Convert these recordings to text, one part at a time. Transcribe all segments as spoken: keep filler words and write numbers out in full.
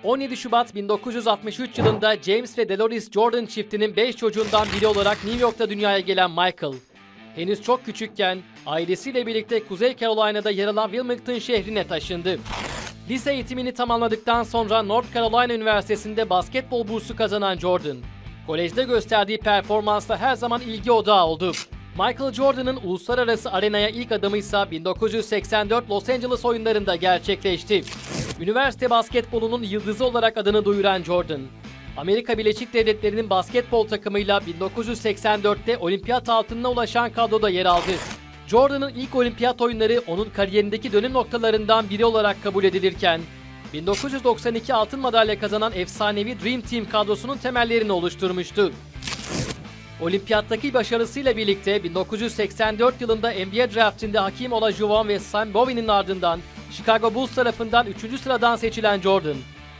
on yedi Şubat bin dokuz yüz altmış üç yılında James ve Dolores Jordan çiftinin beş çocuğundan biri olarak New York'ta dünyaya gelen Michael, henüz çok küçükken ailesiyle birlikte Kuzey Carolina'da yer alan Wilmington şehrine taşındı. Lise eğitimini tamamladıktan sonra North Carolina Üniversitesi'nde basketbol bursu kazanan Jordan, kolejde gösterdiği performansla her zaman ilgi odağı oldu. Michael Jordan'ın uluslararası arenaya ilk adımı ise bin dokuz yüz seksen dört Los Angeles oyunlarında gerçekleşti. Üniversite basketbolunun yıldızı olarak adını duyuran Jordan, Amerika Birleşik Devletleri'nin basketbol takımıyla bin dokuz yüz seksen dörtte olimpiyat altınına ulaşan kadroda yer aldı. Jordan'ın ilk olimpiyat oyunları onun kariyerindeki dönüm noktalarından biri olarak kabul edilirken, bin dokuz yüz doksan iki altın madalya kazanan efsanevi Dream Team kadrosunun temellerini oluşturmuştu. Olimpiyattaki başarısıyla birlikte bin dokuz yüz seksen dört yılında N B A draftinde Hakeem Olajuwon ve Sam Bowie'nin ardından Chicago Bulls tarafından üçüncü sıradan seçilen Jordan,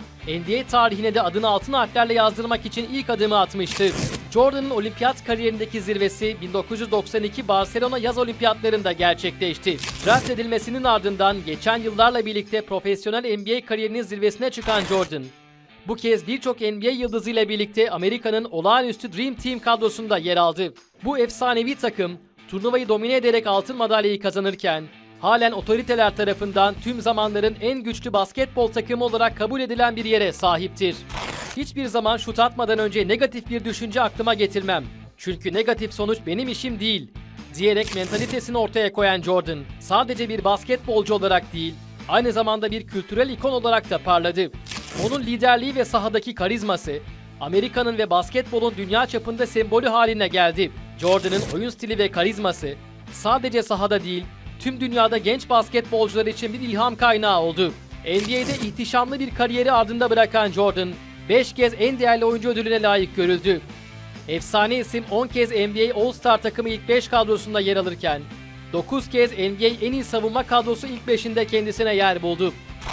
N B A tarihine de adını altın harflerle yazdırmak için ilk adımı atmıştı. Jordan'ın olimpiyat kariyerindeki zirvesi bin dokuz yüz doksan iki Barcelona yaz olimpiyatlarında gerçekleşti. Draft edilmesinin ardından geçen yıllarla birlikte profesyonel N B A kariyerinin zirvesine çıkan Jordan, bu kez birçok N B A yıldızıyla birlikte Amerika'nın olağanüstü Dream Team kadrosunda yer aldı. Bu efsanevi takım turnuvayı domine ederek altın madalyayı kazanırken, halen otoriteler tarafından tüm zamanların en güçlü basketbol takımı olarak kabul edilen bir yere sahiptir. Hiçbir zaman şut atmadan önce negatif bir düşünce aklıma getirmem. Çünkü negatif sonuç benim işim değil, diyerek mentalitesini ortaya koyan Jordan, sadece bir basketbolcu olarak değil, aynı zamanda bir kültürel ikon olarak da parladı. Onun liderliği ve sahadaki karizması, Amerika'nın ve basketbolun dünya çapında sembolü haline geldi. Jordan'ın oyun stili ve karizması, sadece sahada değil, tüm dünyada genç basketbolcular için bir ilham kaynağı oldu. N B A'de ihtişamlı bir kariyeri ardında bırakan Jordan, beş kez en değerli oyuncu ödülüne layık görüldü. Efsane isim on kez N B A All-Star takımı ilk beş kadrosunda yer alırken, dokuz kez N B A en iyi savunma kadrosu ilk beşinde kendisine yer buldu.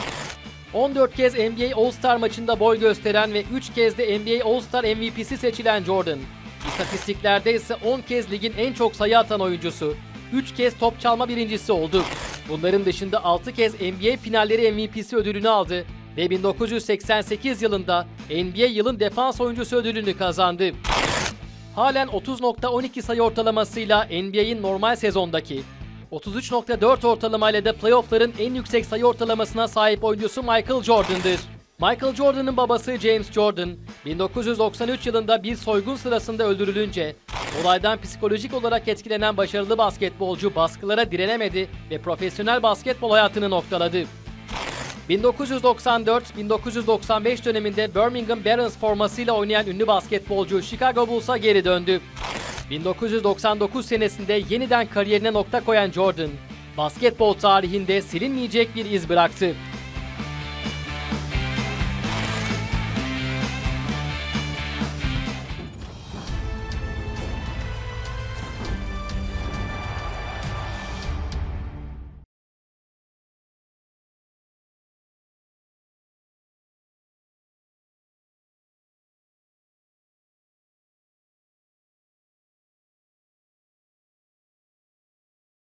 on dört kez N B A All-Star maçında boy gösteren ve üç kez de N B A All-Star M V P'si seçilen Jordan, istatistiklerde ise on kez ligin en çok sayı atan oyuncusu, üç kez top çalma birincisi oldu. Bunların dışında altı kez N B A finalleri M V P'si ödülünü aldı ve bin dokuz yüz seksen sekiz yılında N B A yılın defans oyuncusu ödülünü kazandı. Halen otuz nokta on iki sayı ortalamasıyla N B A'in normal sezondaki, otuz üç nokta dört ortalamayla da playoff'ların en yüksek sayı ortalamasına sahip oyuncusu Michael Jordan'dır. Michael Jordan'ın babası James Jordan, bin dokuz yüz doksan üç yılında bir soygun sırasında öldürülünce, olaydan psikolojik olarak etkilenen başarılı basketbolcu baskılara direnemedi ve profesyonel basketbol hayatını noktaladı. bin dokuz yüz doksan dört bin dokuz yüz doksan beş döneminde Birmingham Barons formasıyla oynayan ünlü basketbolcu Chicago Bulls'a geri döndü. bin dokuz yüz doksan dokuz senesinde yeniden kariyerine nokta koyan Jordan, basketbol tarihinde silinmeyecek bir iz bıraktı.